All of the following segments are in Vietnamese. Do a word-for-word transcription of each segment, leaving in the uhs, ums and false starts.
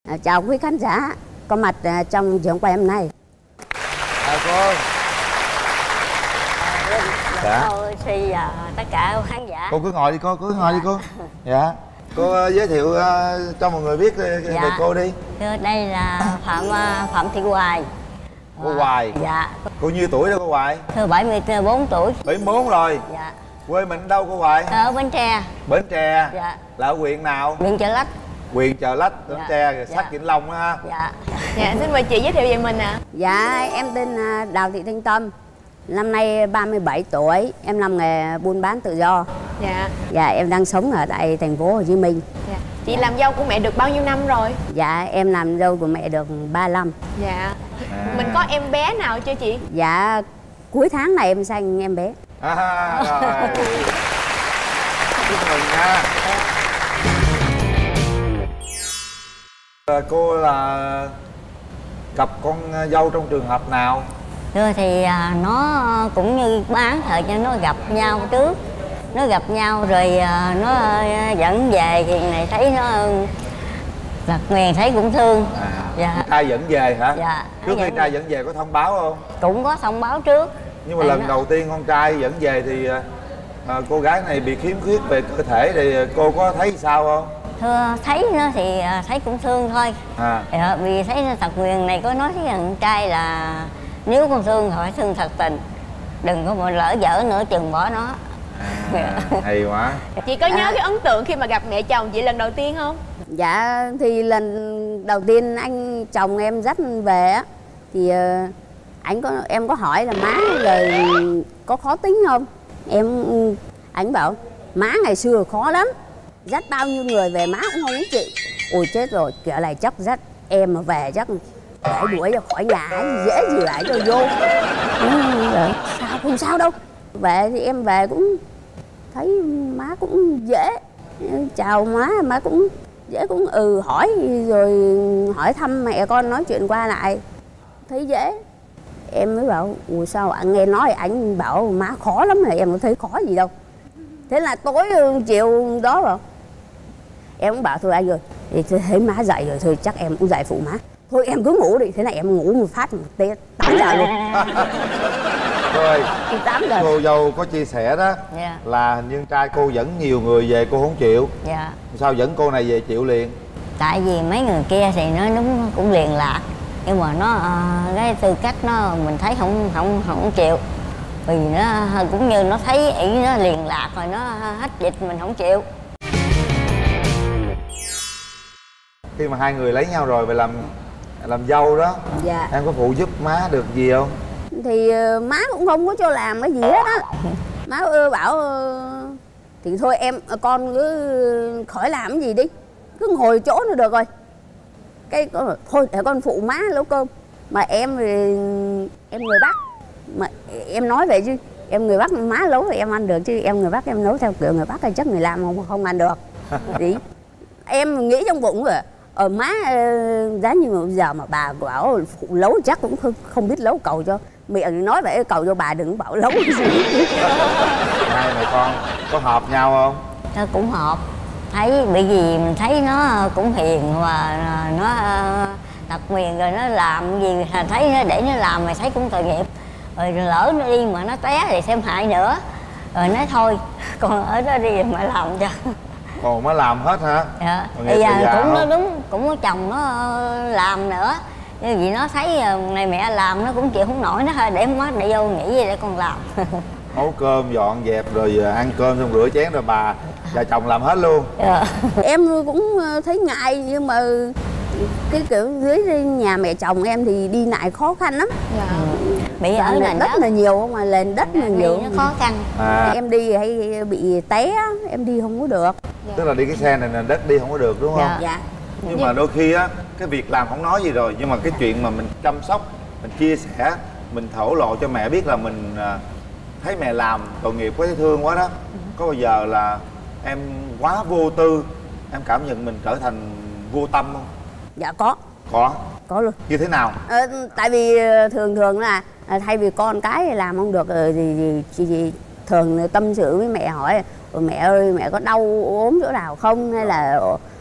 À, chào quý khán giả có mặt à, trong trường quay hôm nay. À, cô. Dạ. Cô xin à, tất cả khán giả. Cô cứ ngồi đi cô, cứ ngồi đi cô. Dạ. Cô uh, giới thiệu uh, cho mọi người biết về dạ. cô đi. Đây là Phạm uh, Phạm Thị Hoài. Cô Hoài. Dạ. Cô nhiêu tuổi đó cô Hoài? Thưa bảy mươi bốn tuổi. bảy mươi bốn rồi. Dạ. Quê mình đâu cô Hoài? Ở Bến Tre. Bến Tre. Dạ. Là ở huyện nào? Huyện Chợ Lách. Huyện Chợ Lách, Bến dạ. Tre, dạ. sát Vĩnh Long đó ha. Dạ. Dạ, xin mời chị giới thiệu về mình ạ. À. Dạ, em tên Đào Thị Thanh Tâm. Năm nay ba mươi bảy tuổi, em làm nghề buôn bán tự do. Dạ. Dạ, em đang sống ở tại thành phố Hồ Chí Minh. Dạ. Chị làm dâu của mẹ được bao nhiêu năm rồi? Dạ, em làm dâu của mẹ được ba năm. Dạ. À. Mình có em bé nào chưa chị? Dạ, cuối tháng này em sanh em bé. À, rồi. Chúc mừng nha. Cô là gặp con dâu trong trường hợp nào? Thưa thì à, nó cũng như bán thời cho nó gặp nhau trước. Nó gặp nhau rồi à, nó à, dẫn về thì này thấy nó lật nguyền thấy cũng thương. À, dạ. trai dẫn về hả? Dạ. Trước khi trai dẫn về có thông báo không? Cũng có thông báo trước. Nhưng mà thì lần nó... đầu tiên con trai dẫn về thì à, cô gái này bị khiếm khuyết về cơ thể thì cô có thấy sao không? Thưa thấy nó thì thấy cũng thương thôi. À. Dạ, vì thấy thật nguyền này có nói với thằng trai là nếu con thương thì phải thương thật tình, đừng có mà lỡ dở nữa chừng bỏ nó. À, hay quá. Chị có nhớ à. cái ấn tượng khi mà gặp mẹ chồng chị lần đầu tiên không? Dạ thì lần đầu tiên anh chồng em dắt về á thì uh, anh có em có hỏi là má lời có khó tính không, em anh bảo má ngày xưa khó lắm, dắt bao nhiêu người về má cũng không chịu. Ôi chết rồi, kiểu này chắc dắt em mà về chắc phải đuổi ra khỏi nhà ấy, dễ gì lại cho vô. Ừ, sao không sao đâu. Về thì em về cũng thấy má cũng dễ, chào má, má cũng dễ, cũng ừ hỏi rồi hỏi thăm mẹ con nói chuyện qua lại thấy dễ. Em mới bảo ủa sao anh nghe nói anh bảo má khó lắm rồi, em có thấy khó gì đâu. Thế là tối chiều đó rồi em cũng bảo thôi anh ơi, thì thấy má dậy rồi thôi chắc em cũng dậy phụ má. Thôi em cứ ngủ đi, thế này em ngủ một phát một tê tám giờ luôn. Rồi, tám giờ. cô dâu có chia sẻ đó yeah. là hình như trai cô dẫn nhiều người về cô không chịu. Dạ. Sao dẫn cô này về chịu liền? Tại vì mấy người kia thì nó đúng cũng liền lạc, nhưng mà nó uh, cái tư cách nó mình thấy không không không chịu. Vì nó cũng như nó thấy ý nó liền lạc rồi nó hết dịch mình không chịu. Khi mà hai người lấy nhau rồi về làm làm dâu đó, dạ. em có phụ giúp má được gì không? Thì uh, má cũng không có cho làm cái gì hết á. Má uh, bảo uh, thì thôi em con cứ khỏi làm cái gì đi, cứ ngồi chỗ nó được rồi. Cái con thôi để con phụ má nấu cơm. Mà em thì em người Bắc, mà em nói vậy chứ em người Bắc má nấu thì em ăn được, chứ em người Bắc em nấu theo kiểu người Bắc thì chắc người làm không không ăn được. Thì em nghĩ trong bụng rồi. Ờ má giá như mà giờ mà bà bảo phụ nấu chắc cũng không, không biết nấu, cầu cho miệng nói vậy, cầu cho bà đừng bảo nấu cái gì. Hai mẹ con có hợp nhau không? Nó cũng hợp, thấy bởi vì mình thấy nó cũng hiền và nó tập nguyền rồi nó làm gì thấy nó để nó làm mày thấy cũng tội nghiệp. Rồi lỡ nó đi mà nó té thì xem hại nữa. Rồi nói thôi còn ở đó đi mà làm cho. Còn mới làm hết hả? Dạ. Bây giờ cũng nó đúng, cũng có chồng nó làm nữa. Nhưng vì nó thấy này mẹ làm nó cũng chịu không nổi, nó hơi để má để vô nghĩ gì để con làm. Nấu cơm dọn dẹp rồi ăn cơm xong rửa chén rồi bà và chồng làm hết luôn. Dạ. Em cũng thấy ngại nhưng mà cái kiểu dưới nhà mẹ chồng em thì đi lại khó khăn lắm. Dạ. Bị ở nền đất, đất là nhiều không mà lên đất là nhiều nó khó khăn. À. Em đi hay bị té em đi không có được. Dạ. Tức là đi cái xe này nền đất đi không có được đúng không? Dạ. Dạ. Nhưng mà đôi khi á cái việc làm không nói gì rồi, nhưng mà cái chuyện mà mình chăm sóc, mình chia sẻ, mình thổ lộ cho mẹ biết là mình thấy mẹ làm tội nghiệp quá, thấy thương quá đó. Có bao giờ là em quá vô tư, em cảm nhận mình trở thành vô tâm không? Dạ có. Có. Có luôn. Như thế nào? À, tại vì thường thường là thay vì con cái làm không được rồi thì, thì, thì, thì thường tâm sự với mẹ hỏi mẹ ơi mẹ có đau ốm chỗ nào không, hay là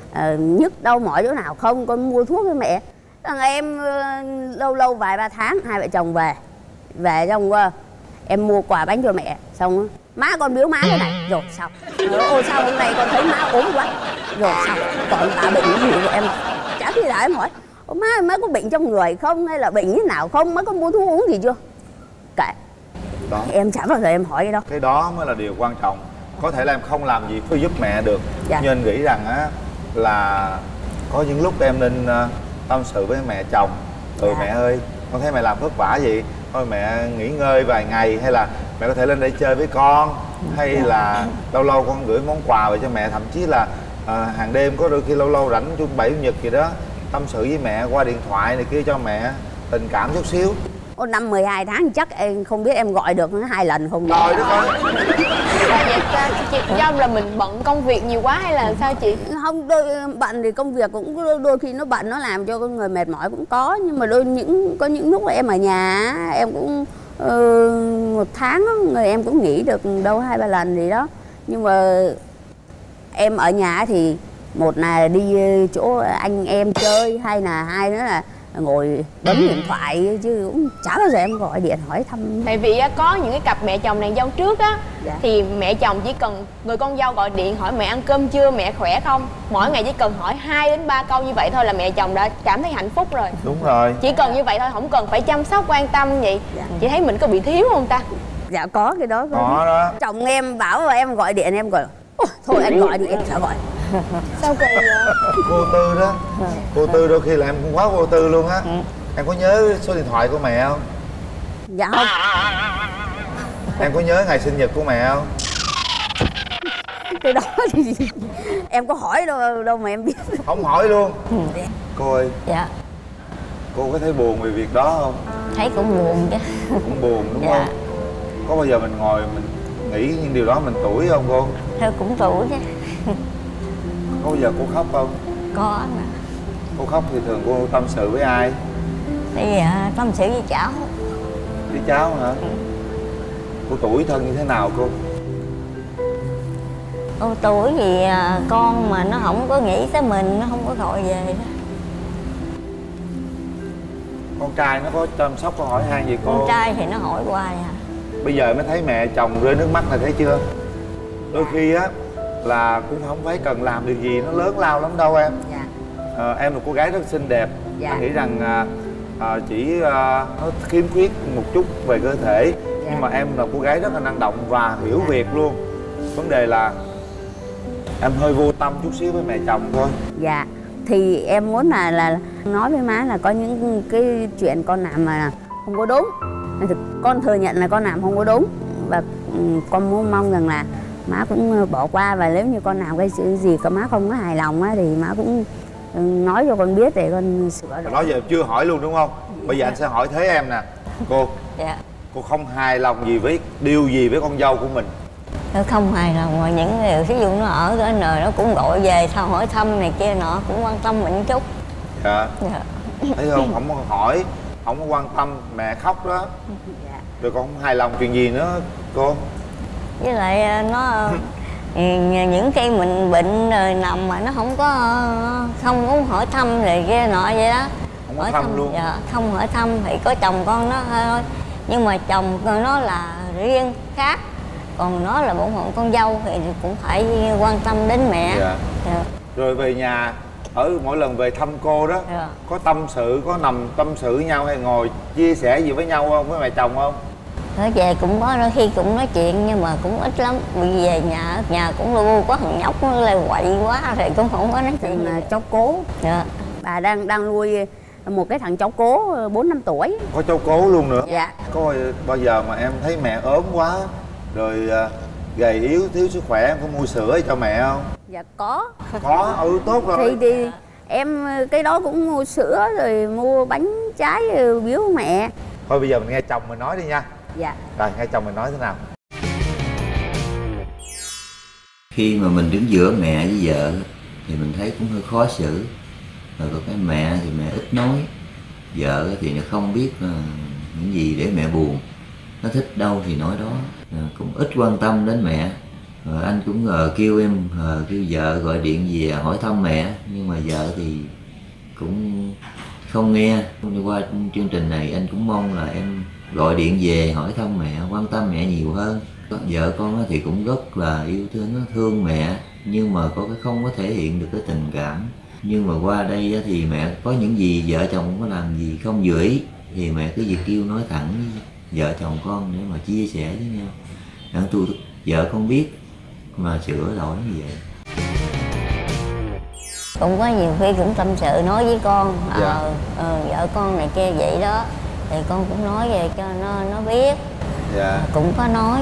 à, nhức đau mỏi chỗ nào không, con mua thuốc cho mẹ. Thằng em lâu lâu vài ba tháng hai vợ chồng về về xong em mua quà bánh cho mẹ, xong má con biếu má cái này rồi xong. Ôi sao hôm nay con thấy má ốm quá rồi xong, còn bà bệnh gì rồi em chả khi nào em hỏi má má có bệnh trong người không hay là bệnh như nào không, má có mua thuốc uống gì chưa, kệ đó. Em chả bao giờ em hỏi cái đó. Cái đó mới là điều quan trọng. Có thể là em không làm gì có giúp mẹ được, dạ. nhưng anh nghĩ rằng á là có những lúc em nên uh, tâm sự với mẹ chồng. Ừ, dạ. Mẹ ơi, con thấy mẹ làm vất vả vậy, thôi mẹ nghỉ ngơi vài ngày, hay là mẹ có thể lên đây chơi với con, hay dạ. là lâu lâu con gửi món quà về cho mẹ, thậm chí là uh, hàng đêm có đôi khi lâu lâu rảnh chung bảy chủ nhật gì đó tâm sự với mẹ qua điện thoại này kia cho mẹ tình cảm chút xíu. Ô, năm mười hai tháng chắc em không biết em gọi được hai lần không? Rồi đó con. Vậy chị do là mình bận công việc nhiều quá hay là sao chị? Không, đôi bận thì công việc cũng đôi khi nó bận, nó làm cho con người mệt mỏi cũng có, nhưng mà đôi những có những lúc em ở nhà em cũng uh, một tháng người em cũng nghỉ được đâu hai ba lần gì đó. Nhưng mà em ở nhà thì một là đi chỗ anh em chơi, hay là hai nữa là ngồi bấm điện thoại, chứ cũng chả bao giờ em gọi điện hỏi thăm. Tại vì có những cái cặp mẹ chồng nàng dâu trước á, dạ. thì mẹ chồng chỉ cần người con dâu gọi điện hỏi mẹ ăn cơm chưa, mẹ khỏe không, mỗi ngày chỉ cần hỏi hai đến ba câu như vậy thôi là mẹ chồng đã cảm thấy hạnh phúc rồi. Đúng rồi, chỉ cần như vậy thôi, không cần phải chăm sóc quan tâm vậy. Dạ. Chị thấy mình có bị thiếu không ta? Dạ có cái đó. Có, có đó. Chồng em bảo em gọi điện em gọi thôi anh gọi đi, em sẽ gọi. Sao kỳ vậy? Vô tư đó, vô tư đôi khi là em cũng quá vô tư luôn á. Em có nhớ số điện thoại của mẹ không? Dạ không. Em có nhớ ngày sinh nhật của mẹ không? Cái đó thì em có hỏi đâu đâu mà em biết. Không hỏi luôn. Ừ. Cô ơi. Dạ. Cô có thấy buồn về việc đó không? Thấy cũng buồn chứ. Cũng buồn đúng dạ. không? Có bao giờ mình ngồi mình nghĩ những điều đó mình tủi không cô? Theo cũng tủi chứ. Có bao giờ cô khóc không? Có mà. Cô khóc thì thường cô tâm sự với ai? Thì uh, tâm sự với cháu. Với cháu hả? Ừ. Cô tủi thân như thế nào cô? Ô tuổi thì uh, con mà nó không có nghĩ tới mình, nó không có gọi về đó. Con trai nó có chăm sóc, có hỏi han gì cô? Con trai thì nó hỏi hoài à. Bây giờ mới thấy mẹ chồng rơi nước mắt là thấy chưa? Đôi khi á là cũng không phải cần làm điều gì nó lớn lao lắm đâu em. Dạ. À, em là cô gái rất xinh đẹp. Dạ. Anh nghĩ rằng à, à, chỉ à, nó khiếm khuyết một chút về cơ thể. Dạ. Nhưng mà em là cô gái rất là năng động và hiểu dạ. việc luôn. Vấn đề là em hơi vô tâm chút xíu với mẹ chồng thôi. Dạ. Thì em muốn là là nói với má là có những cái chuyện con làm mà không có đúng. Con thừa nhận là con làm không có đúng, và con muốn mong rằng là má cũng bỏ qua, và nếu như con làm cái gì có má không có hài lòng á thì má cũng nói cho con biết để con sửa được. Đó giờ chưa hỏi luôn đúng không? Bây giờ anh sẽ hỏi thế em nè. Cô. Dạ. Cô không hài lòng gì với điều gì với con dâu của mình? Nó không hài lòng mà những điều ví dụ nó ở cái nơi nó cũng gọi về sao hỏi thăm này kia nọ, cũng quan tâm mình chút. Dạ. Dạ. Thấy không? Không có hỏi, không có quan tâm, mẹ khóc đó. Dạ. Rồi con không hài lòng chuyện gì nữa cô? Với lại nó những khi mình bệnh rồi nằm mà nó không có không muốn hỏi thăm rồi kia nọ vậy đó. Không có hỏi thăm, thăm luôn. Dạ, không hỏi thăm thì có chồng con nó thôi, nhưng mà chồng nó là riêng khác, còn nó là bổn phận con dâu thì cũng phải quan tâm đến mẹ. Dạ. Dạ. Rồi về nhà ở mỗi lần về thăm cô đó, dạ. có tâm sự, có nằm tâm sự với nhau hay ngồi chia sẻ gì với nhau không, với mẹ chồng không? Nói về cũng có đôi khi cũng nói chuyện nhưng mà cũng ít lắm, bị về nhà nhà cũng lu có thằng nhóc nó lại quậy quá thì cũng không có nói chuyện. Là cháu cố. Dạ. Bà đang đang nuôi một cái thằng cháu cố bốn năm tuổi. Có cháu cố luôn nữa? Dạ. Có bao giờ mà em thấy mẹ ốm quá rồi gầy yếu thiếu sức khỏe em có mua sữa cho mẹ không? Dạ có. Có, ừ tốt rồi. Thì, thì em cái đó cũng mua sữa rồi mua bánh trái biếu mẹ. Thôi bây giờ mình nghe chồng mình nói đi nha. Dạ. Rồi nghe chồng mình nói thế nào. Khi mà mình đứng giữa mẹ với vợ thì mình thấy cũng hơi khó xử. Rồi còn cái mẹ thì mẹ ít nói, vợ thì nó không biết những gì để mẹ buồn, nó thích đâu thì nói đó, cũng ít quan tâm đến mẹ. Rồi anh cũng uh, kêu em uh, kêu vợ gọi điện về hỏi thăm mẹ, nhưng mà vợ thì cũng không nghe. Qua chương trình này anh cũng mong là em gọi điện về hỏi thăm mẹ, quan tâm mẹ nhiều hơn. Vợ con thì cũng rất là yêu thương, thương mẹ, nhưng mà có cái không có thể hiện được cái tình cảm. Nhưng mà qua đây thì mẹ có những gì vợ chồng không có làm gì không vừa ý thì mẹ cứ việc kêu nói thẳng với vợ chồng con để mà chia sẻ với nhau. Đặng tôi vợ con biết mà sửa đổi như vậy. Cũng có nhiều khi cũng tâm sự nói với con, Dạ. ờ, ờ, vợ con này kia vậy đó, thì con cũng nói về cho nó nó biết. Dạ. Cũng có nói.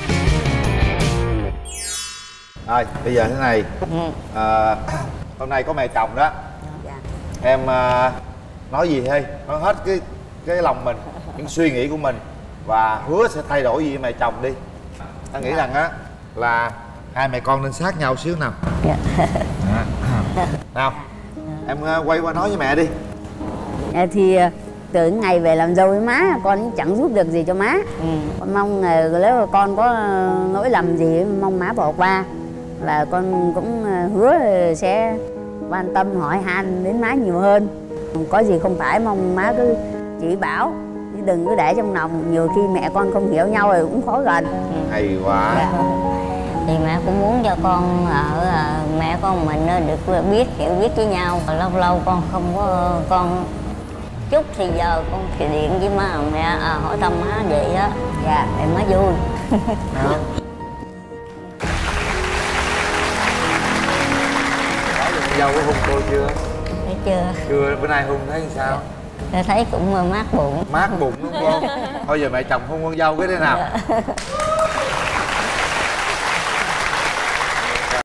Rồi bây giờ thế này, Ừ. à, hôm nay có mẹ chồng đó, Dạ. em à, nói gì hay nói hết cái cái lòng mình, những suy nghĩ của mình và hứa sẽ thay đổi gì với mẹ chồng đi. Anh nghĩ rằng á là hai mẹ con nên sát nhau xíu nào. Dạ. À. Nào em à, quay qua nói với mẹ đi. Dạ, thì ờ, từ ngày về làm dâu với má con cũng chẳng giúp được gì cho má. Ừ. Con mong là nếu mà con có lỗi lầm gì mong má bỏ qua, và con cũng hứa sẽ quan tâm hỏi han đến má nhiều hơn. Có gì không phải mong má cứ chỉ bảo, chứ đừng cứ để trong lòng. Nhiều khi mẹ con không hiểu nhau rồi cũng khó gần. Hay quá. Dạ. Thì mẹ cũng muốn cho con ở à, mẹ con mình nó được biết hiểu biết với nhau. Lâu lâu con không có con chút thì giờ con thì điện với má mẹ à, hỏi thăm má vậy đó. Dạ, để má vui. Nào. Hỏi được con dâu có hung cô chưa? Thấy chưa? Chưa, bữa nay hung thấy làm sao? Tôi thấy cũng mát bụng. Mát bụng đúng không? Thôi giờ mẹ chồng hung con dâu cái thế nào?